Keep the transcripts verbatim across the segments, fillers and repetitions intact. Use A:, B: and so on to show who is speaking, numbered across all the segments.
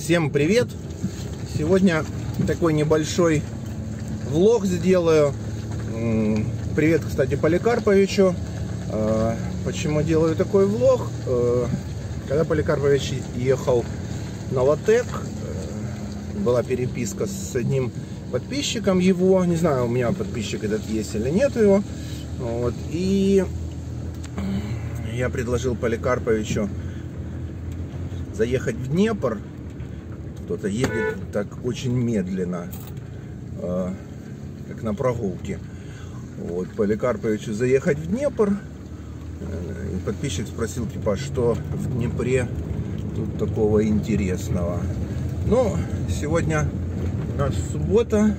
A: Всем привет! Сегодня такой небольшой влог сделаю. Привет, кстати, Поликарповичу. Почему делаю такой влог? Когда Поликарпович ехал на Латек, была переписка с одним подписчиком его. Не знаю, у меня подписчик этот есть или нет его. Вот. И я предложил Поликарповичу заехать в Днепр. Кто-то едет так очень медленно, э, как на прогулке. Вот, Поликарповичу заехать в Днепр. И подписчик спросил, типа, что в Днепре тут такого интересного. Ну, сегодня у нас суббота.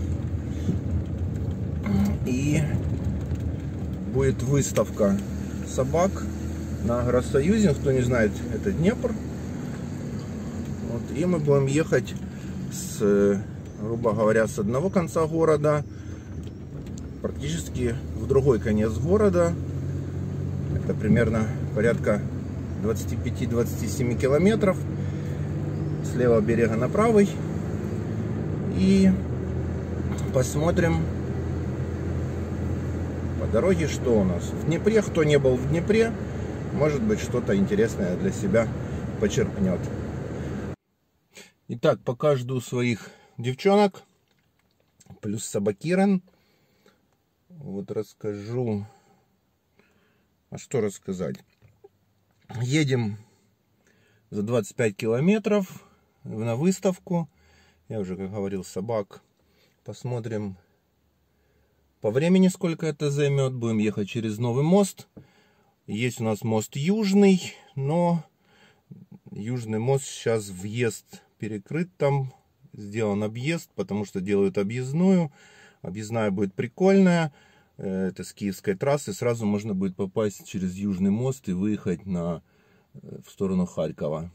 A: И будет выставка собак на Агросоюзе. Кто не знает, это Днепр. Вот, и мы будем ехать с, грубо говоря, с одного конца города практически в другой конец города. Это примерно порядка двадцати пяти — двадцати семи километров с левого берега на правый. И посмотрим по дороге, что у нас в Днепре. Кто не был в Днепре, может быть, что-то интересное для себя почерпнет. Итак, пока жду своих девчонок, плюс собакирен. Вот расскажу. А что рассказать? Едем за двадцать пять километров на выставку. Я уже, как говорил, собак. Посмотрим по времени, сколько это займет. Будем ехать через новый мост. Есть у нас мост Южный, но Южный мост сейчас въезд перекрыт, там сделан объезд, потому что делают объездную. Объездная будет прикольная. Это с Киевской трассы. Сразу можно будет попасть через Южный мост и выехать на, в сторону Харькова.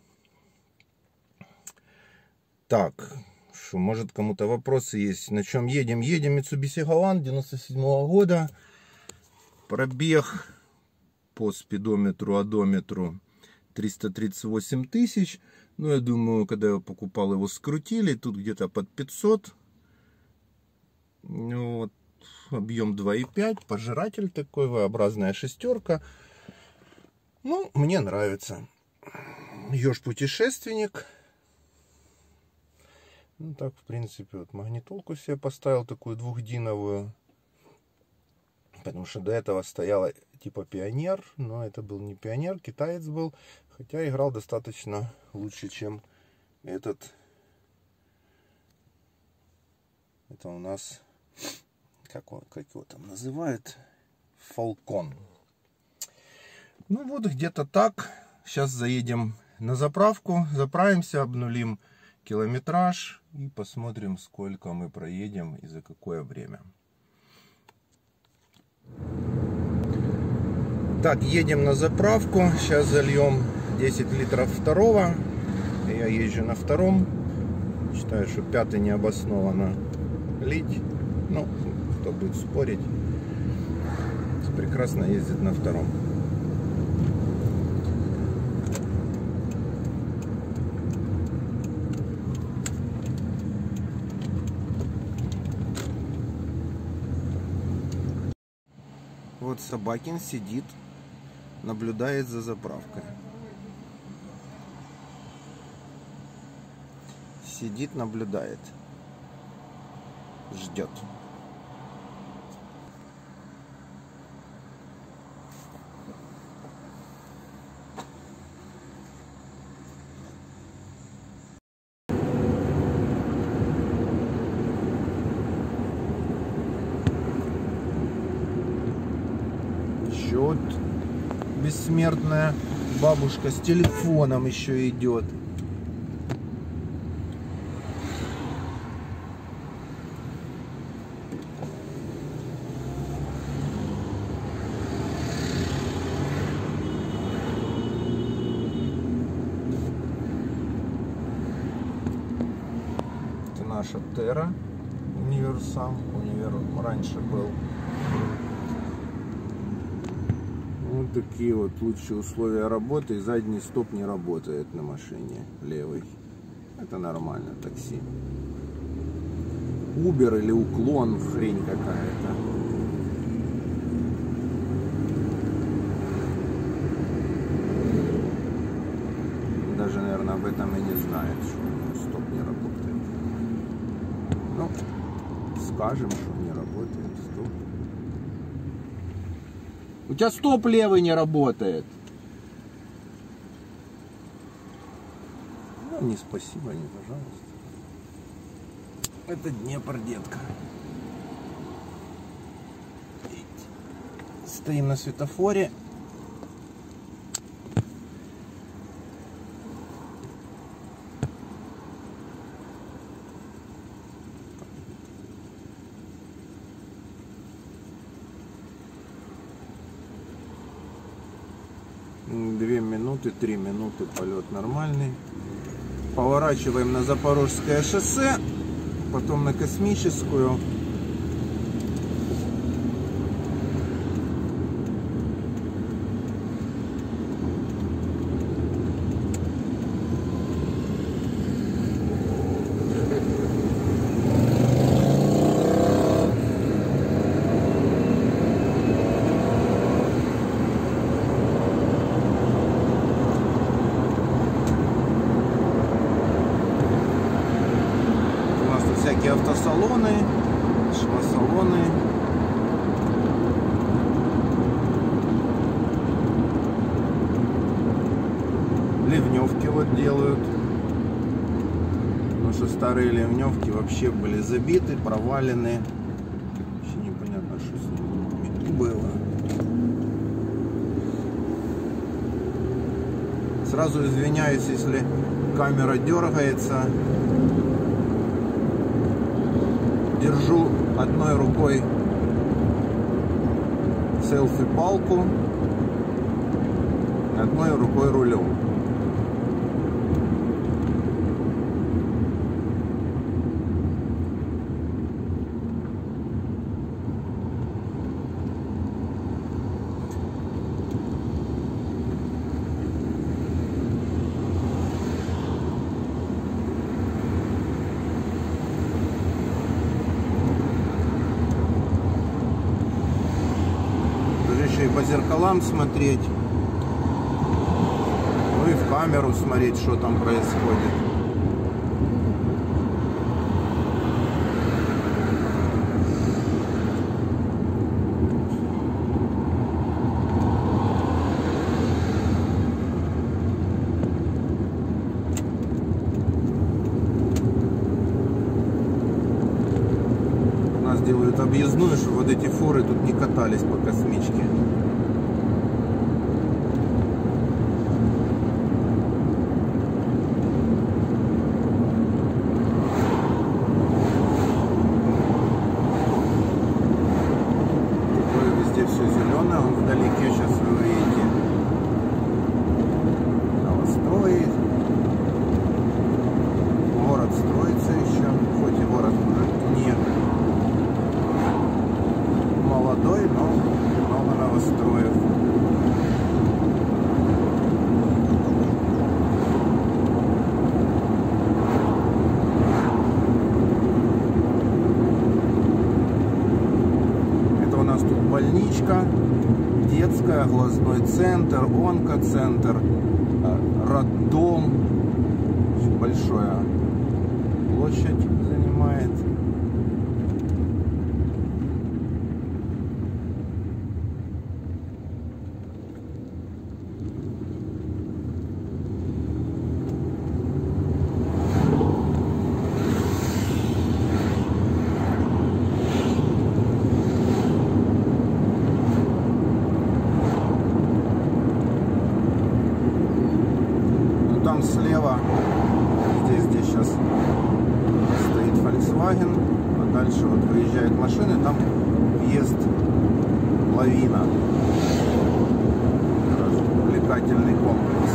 A: Так, что, может, кому-то вопросы есть? На чем едем? Едем Mitsubishi Galant девяносто седьмого года. Пробег по спидометру, одометру триста тридцать восемь тысяч. Ну, я думаю, когда я покупал его, скрутили. Тут где-то под пятьсот. Ну, вот. Объем два и пять. Пожиратель такой, V-образная шестерка. Ну, мне нравится. Ёж-путешественник. Ну, так, в принципе, вот магнитолку себе поставил, такую двухдиновую. Потому что до этого стояла типа Пионер. Но это был не Пионер, китаец был. Хотя играл достаточно лучше, чем этот. Это у нас, как, он, как его там называют, Falcon. Ну вот где-то так. Сейчас заедем на заправку, заправимся, обнулим километраж и посмотрим, сколько мы проедем и за какое время. Так, едем на заправку. Сейчас зальем десять литров второго. Я езжу на втором. Считаю, что пятый необоснованно лить. Ну, кто будет спорить, прекрасно ездит на втором. Вот Собакин сидит, наблюдает за заправкой. Сидит, наблюдает. Ждет. Еще вот бессмертная бабушка с телефоном еще идет. Это наша Терра универсам. Универ раньше был. Вот такие вот лучшие условия работы. И задний стоп не работает на машине левый. Это нормально, такси. Uber или уклон, хрень какая-то. Даже, наверное, об этом и не знает, что у него стоп не работает. Ну, скажем, что не работает стоп. У тебя стоп левый не работает. Ну, не спасибо, не пожалуйста. Это Днепр, детка. Стоим на светофоре. Две минуты, три минуты, полет нормальный. Поворачиваем на Запорожское шоссе, потом на Космическую. Всякие автосалоны, шмосалоны. Ливневки вот делают. Потому что старые ливневки вообще были забиты, провалены. Вообще непонятно, что с ними было. Сразу извиняюсь, если камера дергается. Держу одной рукой селфи-палку, одной рукой рулем. И по зеркалам смотреть, ну и в камеру смотреть, что там происходит. У нас делают объездную, чтобы вот эти фуры тут не катались по Космичке. Все зеленое, он вдалеке, сейчас вы увидите, новострои. Город строится еще, хоть и город не молодой, но много новостроев. Больничка, детская, глазной центр, онкоцентр, роддом. Очень большая площадь занимает. Там слева, здесь, здесь сейчас стоит Volkswagen, а дальше вот выезжают машины, там въезд Лавина, развлекательный комплекс.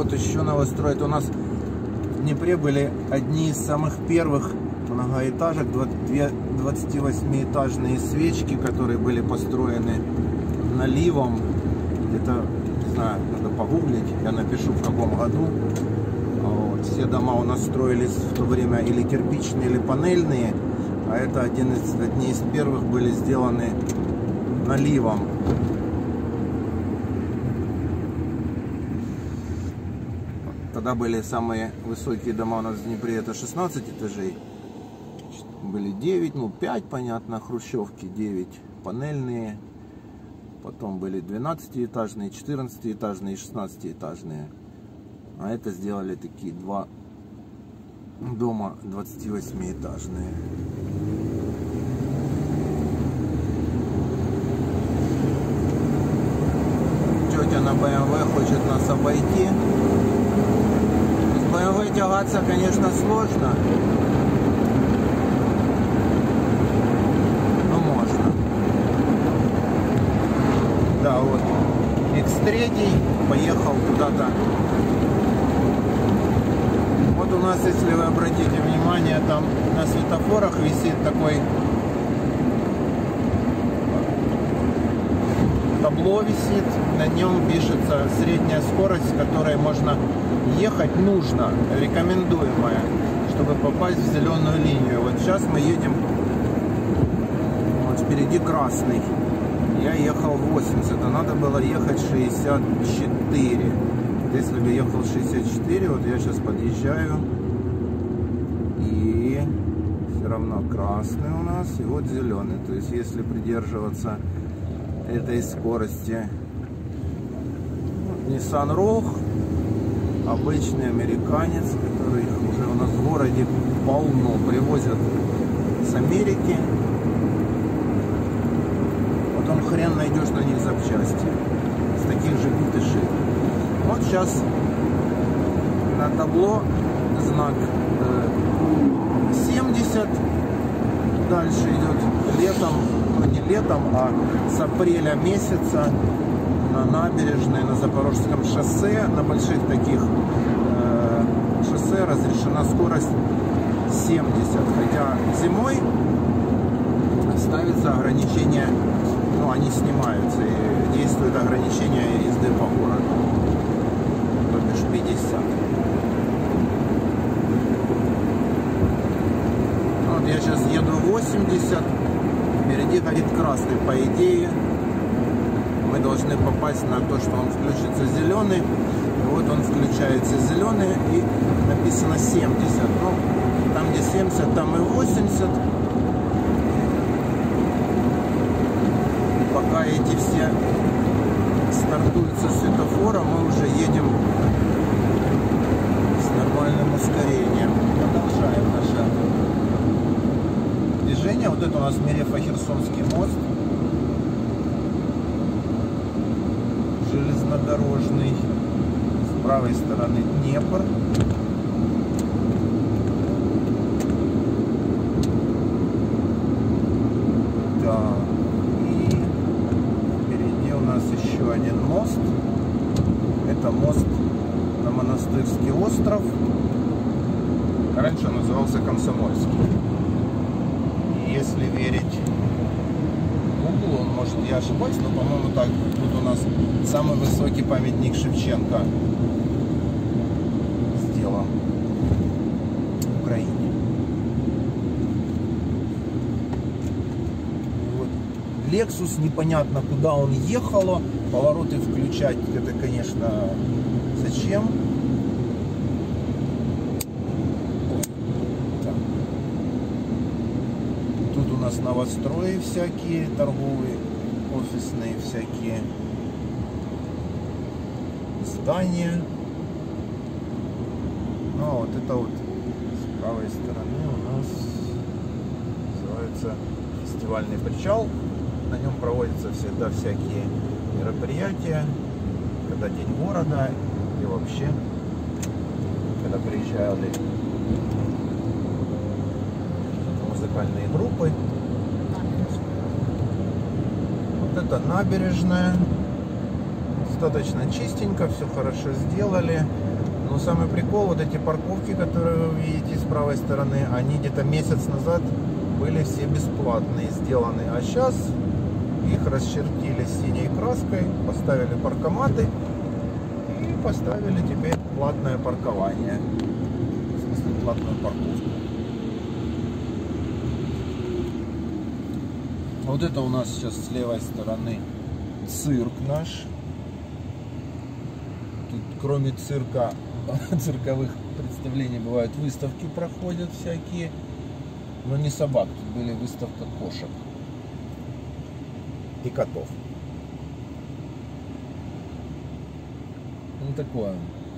A: вот еще новостроят. У нас в Днепре были одни из самых первых многоэтажек, двадцативосьмиэтажные свечки, которые были построены наливом. Где-то, не знаю, надо погуглить, я напишу в каком году. Вот. Все дома у нас строились в то время или кирпичные, или панельные, а это один из, одни из первых были сделаны наливом. Тогда были самые высокие дома у нас в Днепре, это шестнадцать этажей. Были девять, ну пять, понятно, хрущевки, девять панельные. Потом были двенадцатиэтажные, четырнадцатиэтажные и шестнадцатиэтажные. А это сделали такие два дома двадцативосьмиэтажные. Тетя на бэ эм вэ хочет нас обойти. С бэ эм вэ тягаться, конечно, сложно. Но можно. Да, вот икс три поехал куда-то. Вот у нас, если вы обратите внимание, там на светофорах висит такой табло висит, на нем пишется средняя скорость, с которой можно ехать, нужно, рекомендуемая, чтобы попасть в зеленую линию. Вот сейчас мы едем, вот впереди красный. Я ехал восемьдесят, а надо было ехать шестьдесят четыре. Если бы ехал шестьдесят четыре, вот я сейчас подъезжаю, и все равно красный у нас, и вот зеленый. То есть если придерживаться этой скорости, вот, Nissan Rogue, обычный американец, который уже у нас в городе полно, привозят с Америки. Потом хрен найдешь на них запчасти с таких же битышей. Вот сейчас на табло знак семьдесят, дальше идет летом, ну не летом, а с апреля месяца на набережной, на Запорожском шоссе, на больших таких э, шоссе разрешена скорость семьдесят, хотя зимой ставится ограничение, ну они снимаются и действует ограничение езды по городу. пятьдесят. Вот я сейчас еду восемьдесят, впереди горит красный. По идее мы должны попасть на то, что он включится зеленый. И вот он включается зеленый и написано семьдесят. Ну, там где семьдесят, там и восемьдесят. И пока эти все стартуются с светофора, мы уже едем нормальным ускорением. Продолжаем наше движение. Вот это у нас Мерефа-Херсонский мост. Железнодорожный. С правой стороны Днепр. Так. И впереди у нас еще один мост. Это мост на Монастырский остров. Раньше он назывался Комсомольский. И если верить Google, он может, я ошибаюсь, но по-моему так, тут у нас самый высокий памятник Шевченко сделан в Украине. Вот. Lexus, непонятно куда он ехал, повороты включать, это, конечно, зачем? Так. Тут у нас новострои всякие, торговые, офисные всякие здания. Ну а вот это вот с правой стороны у нас называется фестивальный причал. На нем проводятся всегда всякие мероприятия, когда день города и вообще, когда приезжали музыкальные группы. Вот это набережная. Достаточно чистенько, все хорошо сделали. Но самый прикол, вот эти парковки, которые вы видите с правой стороны, они где-то месяц назад были все бесплатные сделаны. А сейчас их расчертили синей краской, поставили паркоматы и поставили теперь платное паркование. В смысле, платную парковку. Вот это у нас сейчас с левой стороны цирк наш. Тут кроме цирка, цирковых представлений бывают выставки, проходят всякие. Но не собак, тут были выставка кошек и котов. Ну такое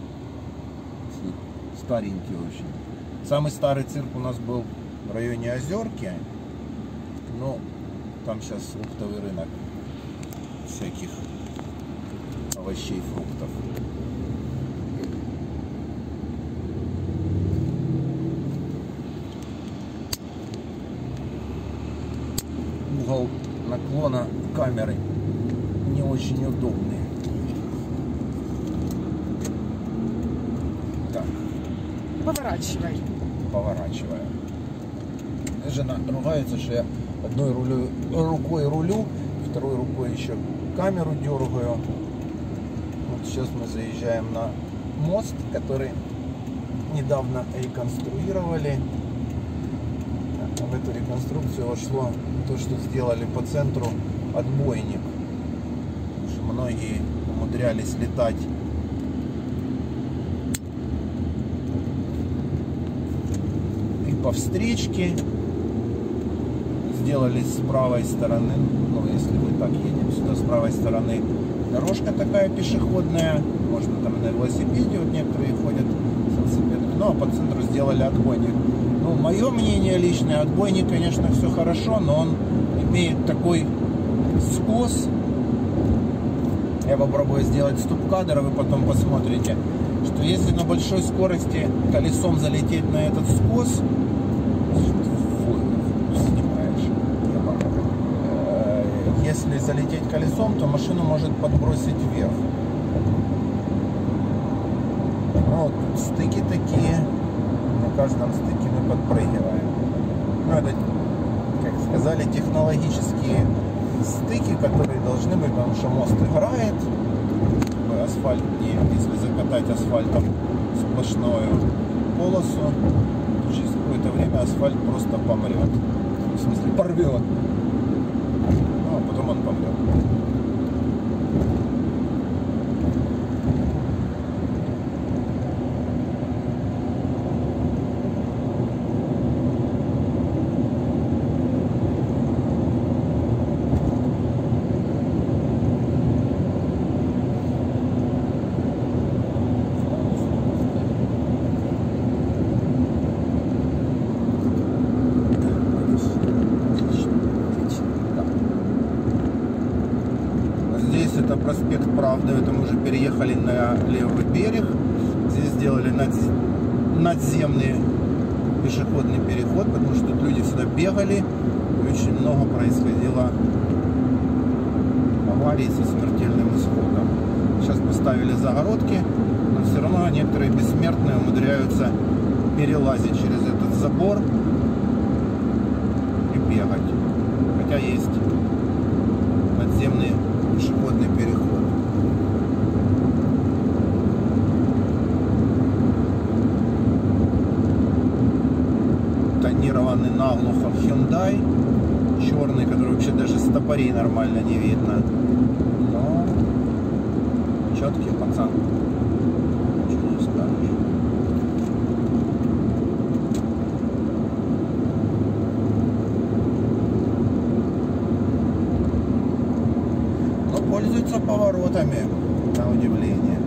A: старенький очень. Самый старый цирк у нас был в районе Озерки. Но там сейчас фруктовый рынок всяких овощей, фруктов. Угол наклона камеры не очень удобный. Так.
B: Поворачивай.
A: Поворачиваю. Жена ругается, что я одной рулю, рукой рулю, второй рукой еще камеру дергаю. Вот сейчас мы заезжаем на мост, который недавно реконструировали. В эту реконструкцию вошло то, что сделали по центру отбойник. Потому что многие умудрялись летать и по встречке. Сделали с правой стороны, ну если мы так едем сюда, с правой стороны дорожка такая пешеходная, можно там на велосипеде, вот некоторые ходят с велосипедами, ну а по центру сделали отбойник. Ну, мое мнение личное, отбойник, конечно, все хорошо, но он имеет такой скос. Я попробую сделать стоп-кадр, а вы потом посмотрите, что если на большой скорости колесом залететь на этот скос, если залететь колесом, то машину может подбросить вверх. Ну, вот стыки такие. На каждом стыке мы подпрыгиваем. Ну, это, как сказали, технологические стыки, которые должны быть, потому что мост играет. Асфальт, не, если закатать асфальтом сплошную полосу, то через какое-то время асфальт просто помрет. В смысле, порвет. А потом он помрет. Это проспект Правды, это мы уже переехали на левый берег. Здесь сделали надземный пешеходный переход, потому что тут люди сюда бегали и очень много происходило аварий со смертельным исходом. Сейчас поставили загородки, но все равно некоторые бессмертные умудряются перелазить через этот забор и бегать. Хотя есть надземные пешеходный переход. Тонированный наглухо Hyundai черный, который вообще даже стопорей нормально не видно. Но четкий пацан. Ничего не скажешь. Пользуется поворотами, на удивление.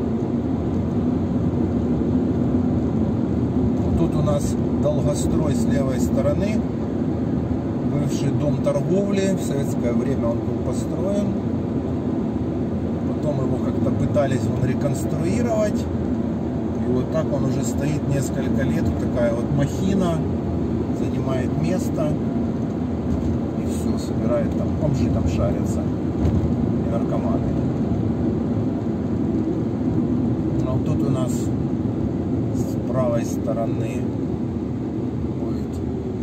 A: Тут у нас долгострой с левой стороны. Бывший дом торговли. В советское время он был построен. Потом его как-то пытались он реконструировать. И вот так он уже стоит несколько лет. Вот такая вот махина. Занимает место. И все, собирает там. Бомжи там шарятся. Наркоманы. Но тут у нас левой стороны будет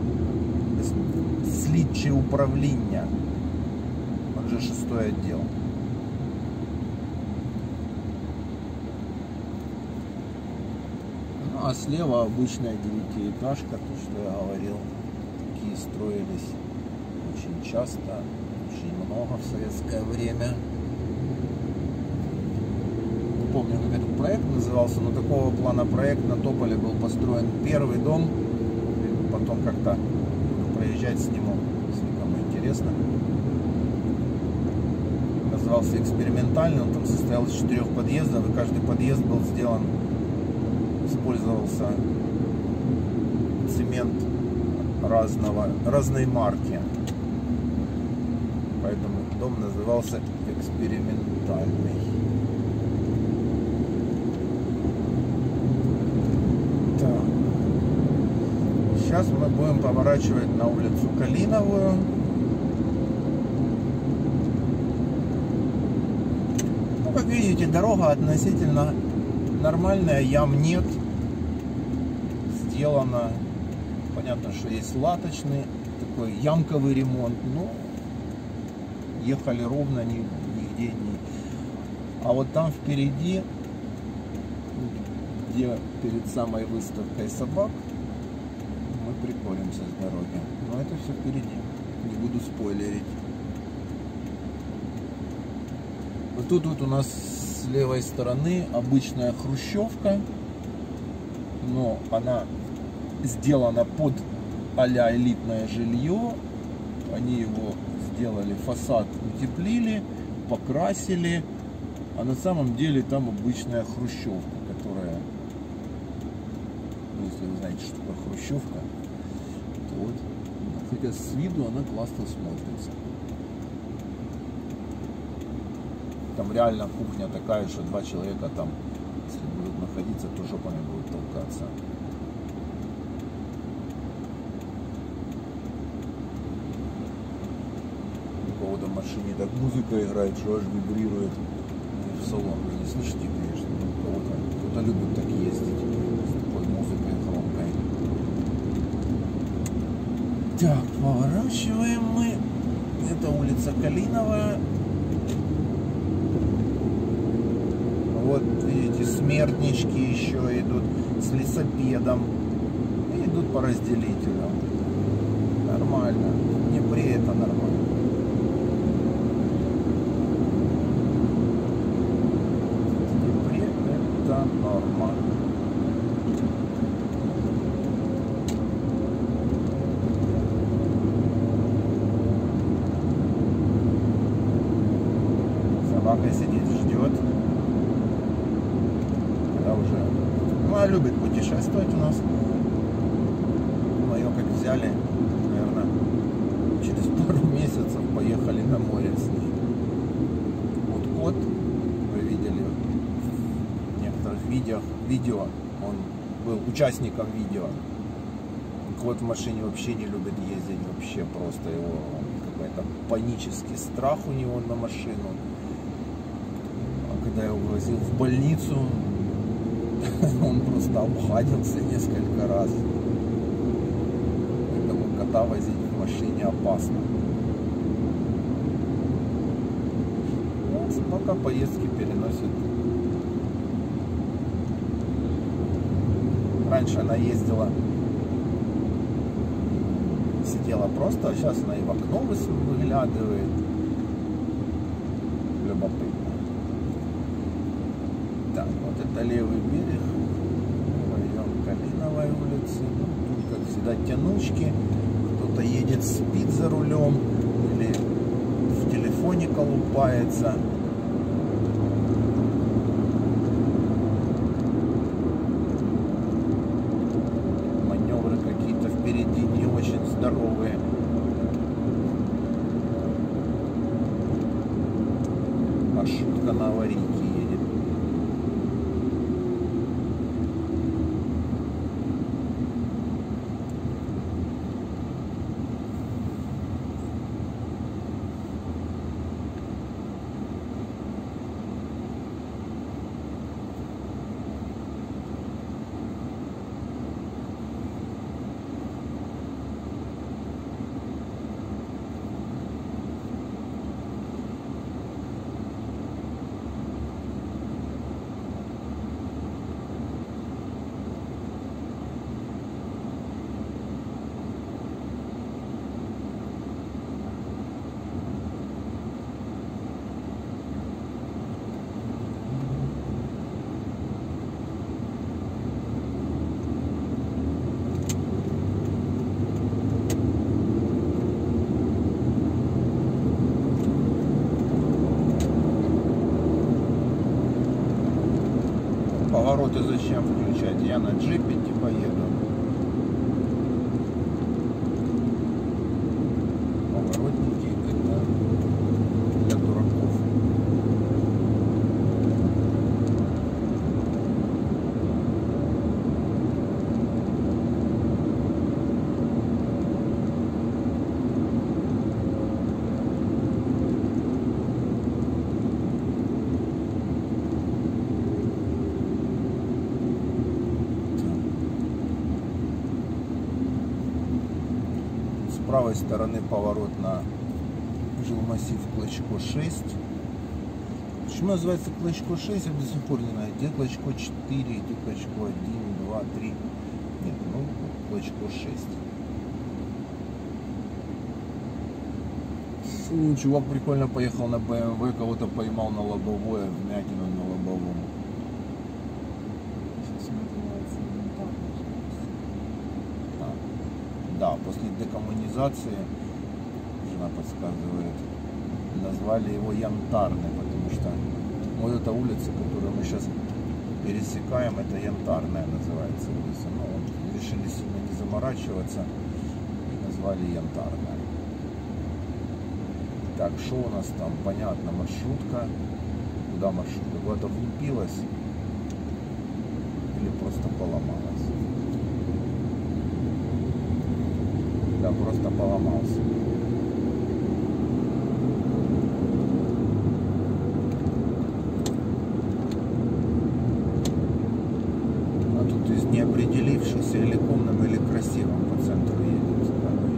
A: слідче управління. Он же шестой отдел. Ну а слева обычная девятиэтажка, то что я говорил. Такие строились очень часто, очень много в советское время. Не помню, как этот проект назывался, но такого плана проект на Тополе был построен первый дом. Потом как-то проезжать сниму, если кому интересно. Назывался экспериментальный, он там состоял из четырех подъездов, и каждый подъезд был сделан, использовался цемент разного, разной марки. Поэтому дом назывался экспериментальный. Так. Сейчас мы будем поворачивать на улицу Калиновую. Ну, как видите, дорога относительно нормальная, ям нет. Сделано. Понятно, что есть латочный, такой ямковый ремонт, но ехали ровно, нигде не. А вот там впереди, где перед самой выставкой собак, мы приколемся с дороги. Но это все впереди, не буду спойлерить. Вот тут вот у нас с левой стороны обычная хрущевка, но она сделано под а-ля элитное жилье. Они его сделали, фасад утеплили, покрасили, а на самом деле там обычная хрущевка, которая, ну, если вы знаете, что такое хрущевка, то вот, хотя с виду она классно смотрится. Там реально кухня такая, что два человека там, если будут находиться, то жопами будут толкаться. В машине так музыка играет, что аж вибрирует. В салон вы не слышите, конечно, но кого-то кто-то любит так ездить с такой музыкой громкой. Так, поворачиваем мы. Это улица Калиновая. Вот видите, смертнички еще идут с лесопедом и идут по разделителям. Нормально. В Днепре это нормально. Норма. Собака сидит, ждет. Когда уже... Ну, она любит путешествовать у нас. Мы ее как взяли, наверное, через пару месяцев поехали на море с ней. Вот кот, вы видели видео, видео, он был участником видео. Кот в машине вообще не любит ездить, вообще просто его какой-то панический страх у него на машину. А когда я его возил в больницу, он просто обхадился несколько раз. Поэтому кота возить в машине опасно. Ну, пока поездки переносит. Раньше она ездила, сидела просто, а сейчас она и в окно выглядывает. Любопытно. Так, вот это левый берег район Калиновой улицы. Тут, как всегда, тянучки. Кто-то едет, спит за рулем или в телефоне колупается. Впереди не очень здоровые. Маршрутка на аварийке едет. повороты зачем включать? Я на джипе типа еду. Поворотники это для дураков. С правой стороны поворот на жилмассив Клочко шесть. Почему называется Клочко шесть, я до сих пор не знаю. Где Клочко четыре, где Клочко один, два, три. Нет, ну Клочко шесть. Фу, чувак прикольно поехал на бэ эм вэ, кого-то поймал на лобовое, вмятину на лобовом. Да, после декоммунизации, жена подсказывает, назвали его Янтарный, потому что вот эта улица, которую мы сейчас пересекаем, это Янтарная называется улица. Ну, вот, решили сильно не заморачиваться и назвали Янтарная. Так, что у нас там? Понятно, маршрутка. Куда маршрутка? Куда-то влупилась или просто поломалась? Да, просто поломался. А тут из неопределившихся или умным, или красивым по центру едет с дороги.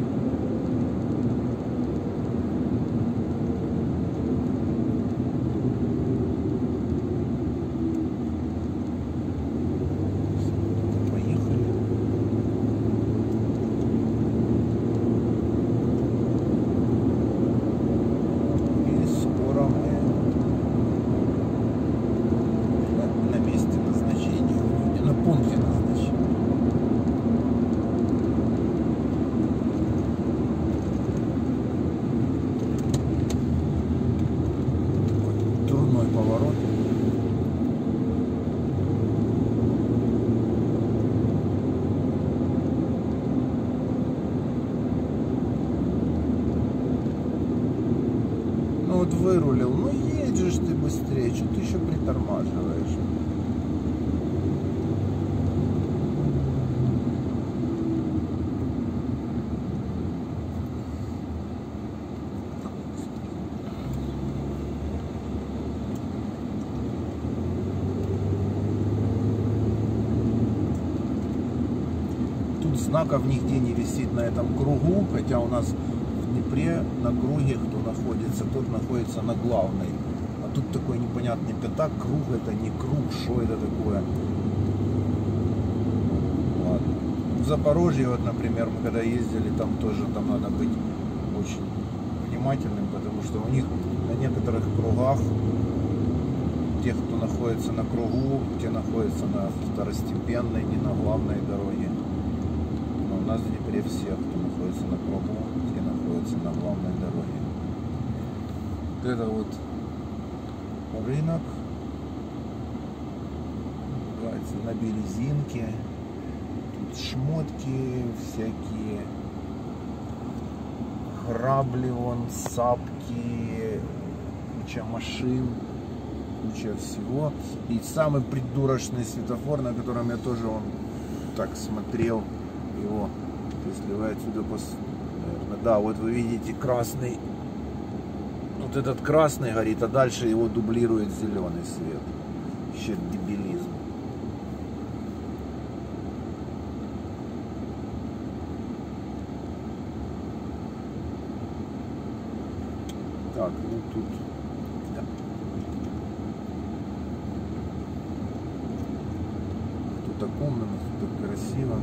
A: Поворот. Ну вот вырулил. Ну едешь ты быстрее, что ты еще притормаживаешь? Знаков нигде не висит на этом кругу, хотя у нас в Днепре на круге, кто находится, тот находится на главной. А тут такой непонятный пятак, круг это не круг, что это такое? Ладно. В Запорожье, вот, например, мы когда ездили, там тоже там надо быть очень внимательным, потому что у них на некоторых кругах, тех, кто находится на кругу, те находятся на второстепенной, не на главной дороге. У нас в Днепре все, кто находится на кругу, те находятся на главной дороге. Вот это вот рынок. Называется на Березинке. Тут шмотки всякие. Грабли вон, сапки, куча машин, куча всего. И самый придурочный светофор, на котором я тоже вон так смотрел. Его, если вы отсюда пос... наверное, да, вот вы видите красный, вот этот красный горит, а дальше его дублирует зеленый свет. Вообще дебилизм. Так, ну тут да. Тут так умно, тут так красиво.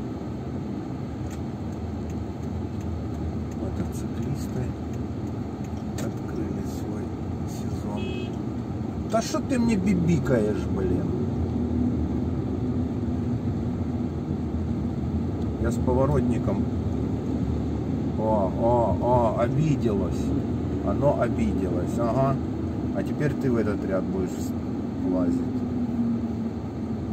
A: Мотоциклисты открыли свой сезон. Да что ты мне бибикаешь, блин? Я с поворотником. О, о, о, обиделась. Оно обиделось, ага. А теперь ты в этот ряд будешь лазить.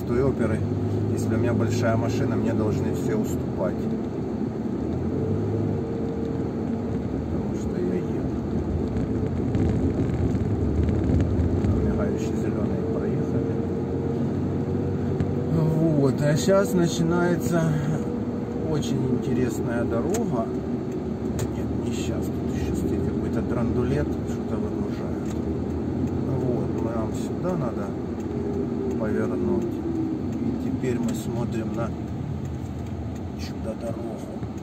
A: той оперы, если у меня большая машина, мне должны все уступать. Потому что я еду. Мигающие зеленые проехали. Вот, а сейчас начинается очень интересная дорога. Нет, не сейчас, тут еще стоит какой-то драндулет, что-то выгружает. Вот, нам сюда надо повернуть. И теперь мы смотрим на чудо-дорогу.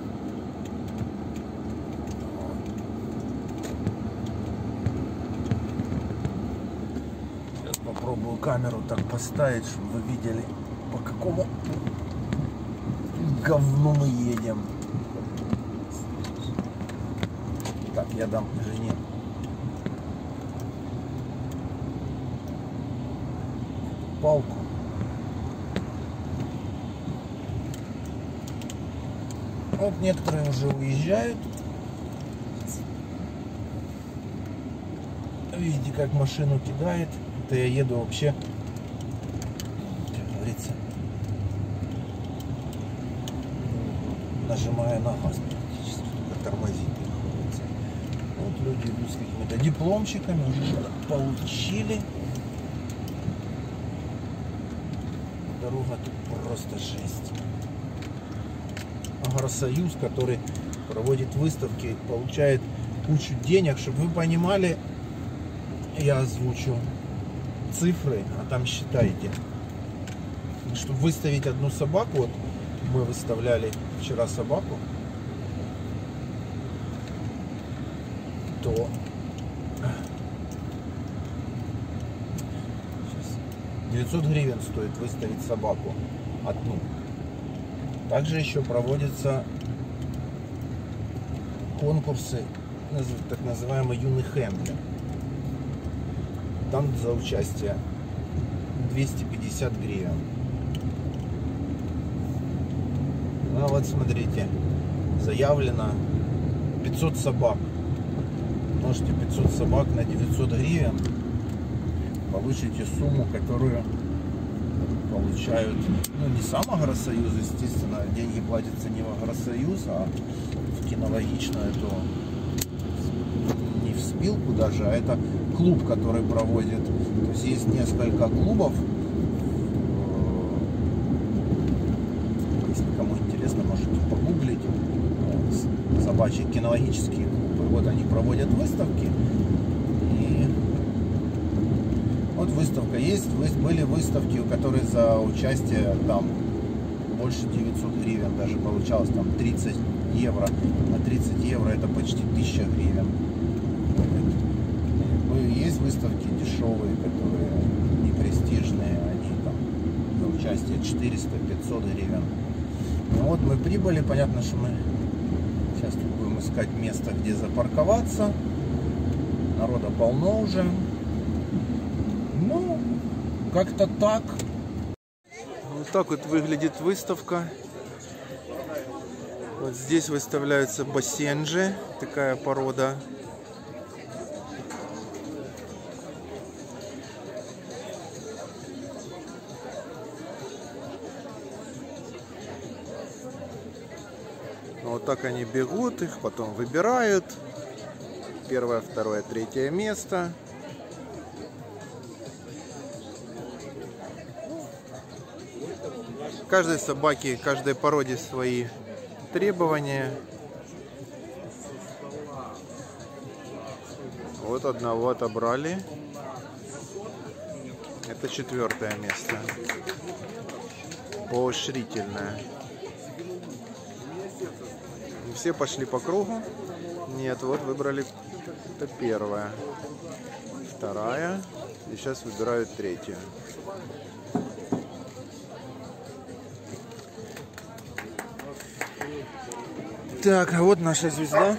A: Сейчас попробую камеру так поставить, чтобы вы видели, по какому говну мы едем. Так, я дам жене палку. Вот некоторые уже уезжают. Видите, как машину кидает. Это я еду вообще, как говорится, нажимая на газ практически, только тормозить приходится. Вот люди идут с какими-то дипломчиками, уже что-то получили. Дорога тут просто жесть. Агросоюз, который проводит выставки, получает кучу денег, чтобы вы понимали, я озвучу цифры, а там считайте. Чтобы выставить одну собаку, вот мы выставляли вчера собаку, то девятьсот гривен стоит выставить собаку одну. Также еще проводятся конкурсы, так называемый юный хендлер. Там за участие двести пятьдесят гривен. Ну вот смотрите, заявлено пятьсот собак. Можете пятьсот собак на девятьсот гривен, получите сумму, которую получают, ну, не сам Агросоюз, естественно, деньги платятся не в Агросоюз, а в кинологичную эту, не в спилку даже, а это клуб, который проводит. То есть есть несколько клубов. Если кому интересно, можете погуглить. Собачьи кинологические клубы. Вот они проводят выставки. И вот выставка есть. Были выставки, у которых за участие там больше девятьсот гривен даже получалось, там тридцать евро. На тридцать евро это почти тысяча гривен. Есть выставки дешевые, которые не престижные, они там за участие четыреста-пятьсот гривен. Ну вот мы прибыли, понятно, что мы сейчас тут будем искать место, где запарковаться. Народа полно уже. Ну, как-то так. Вот так вот выглядит выставка. Вот здесь выставляются бассенджи, такая порода. Вот так они бегут, их потом выбирают. Первое, второе, третье место. Каждой собаке, каждой породе свои требования. Вот одного отобрали. Это четвертое место. Поощрительное. Все пошли по кругу. Нет, вот выбрали. Это первая, вторая. И сейчас выбирают третью. Так, а вот наша звезда.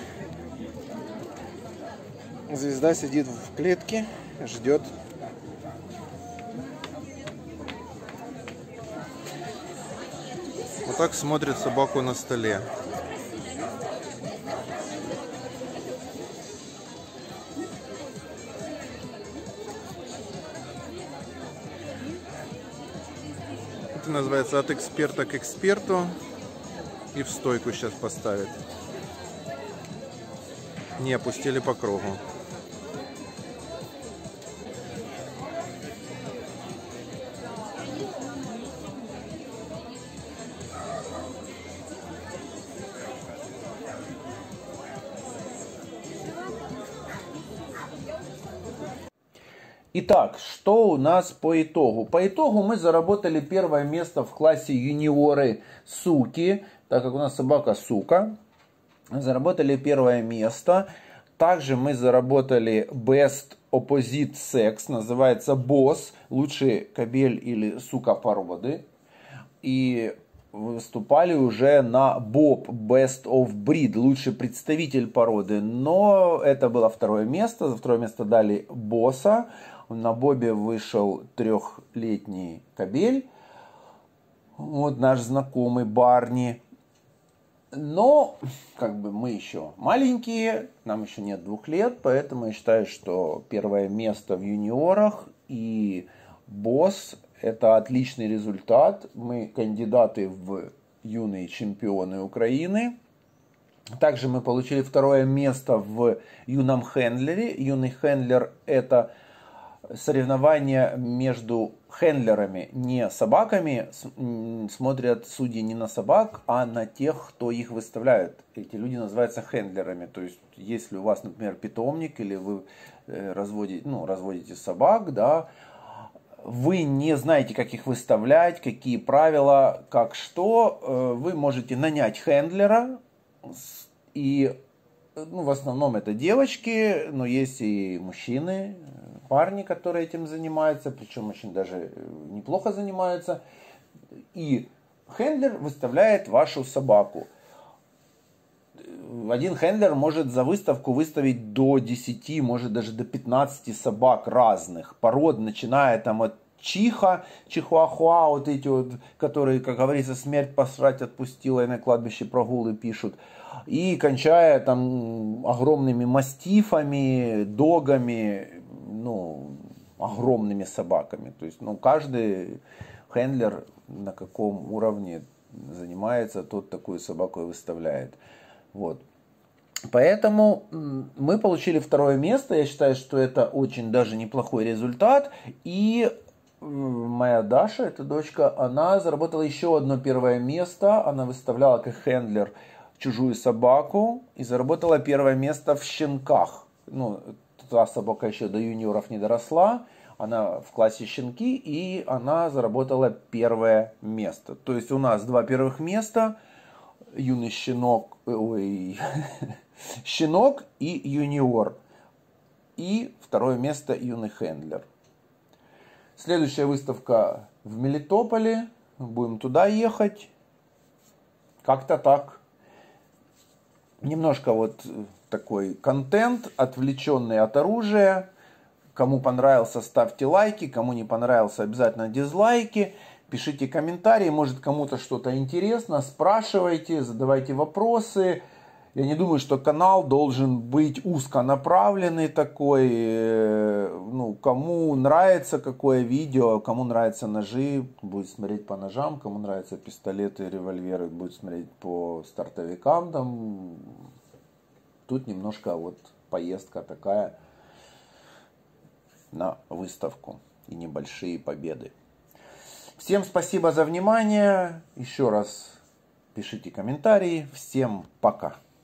A: Звезда сидит в клетке, ждет. Вот так смотрит собаку на столе. Это называется от эксперта к эксперту. И в стойку сейчас поставит. Не опустили по кругу.
C: Итак, что у нас по итогу? По итогу мы заработали первое место в классе юниоры суки, так как у нас собака сука. Заработали первое место. Также мы заработали Best Opposite Sex, называется босс, лучший кобель или сука породы. И выступали уже на Bob Best of Breed, лучший представитель породы. Но это было второе место. За второе место дали босса. На Бобе вышел трехлетний кобель. Вот наш знакомый Барни. Но, как бы мы еще маленькие, нам еще нет двух лет, поэтому я считаю, что первое место в юниорах и босс – это отличный результат. Мы кандидаты в юные чемпионы Украины. Также мы получили второе место в юном хендлере. Юный хендлер – это соревнования между хендлерами, не собаками. Смотрят судьи не на собак, а на тех, кто их выставляет. Эти люди называются хендлерами. То есть, если у вас, например, питомник, или вы разводите, ну, разводите собак, да, вы не знаете, как их выставлять, какие правила, как что, вы можете нанять хендлера, и ну, в основном это девочки, но есть и мужчины, парни, которые этим занимаются, причем очень даже неплохо занимаются. И хендлер выставляет вашу собаку. Один хендлер может за выставку выставить до десяти, может даже до пятнадцати собак разных пород, начиная там от чиха, чихуахуа, вот эти вот, которые, как говорится, смерть посрать отпустила и на кладбище прогулы пишут. И кончая там огромными мастифами, догами, ну, огромными собаками. То есть, ну, каждый хендлер на каком уровне занимается, тот такую собаку и выставляет. Вот. Поэтому мы получили второе место. Я считаю, что это очень даже неплохой результат. И моя Даша, эта дочка, она заработала еще одно первое место. Она выставляла как хендлер чужую собаку и заработала первое место в щенках. Ну, та собака еще до юниоров не доросла. Она в классе щенки, и она заработала первое место. То есть у нас два первых места. Юный щенок, ой, щенок и юниор. И второе место юный хендлер. Следующая выставка в Мелитополе. Будем туда ехать. Как-то так. Немножко вот такой контент, отвлеченный от оружия. Кому понравился, ставьте лайки. Кому не понравился, обязательно дизлайки. Пишите комментарии, может кому-то что-то интересно. Спрашивайте, задавайте вопросы. Я не думаю, что канал должен быть узконаправленный такой. Ну, кому нравится какое видео, кому нравятся ножи, будет смотреть по ножам. Кому нравятся пистолеты, револьверы, будет смотреть по стартовикам. Там. Тут немножко вот поездка такая на выставку и небольшие победы. Всем спасибо за внимание. Еще раз пишите комментарии. Всем пока.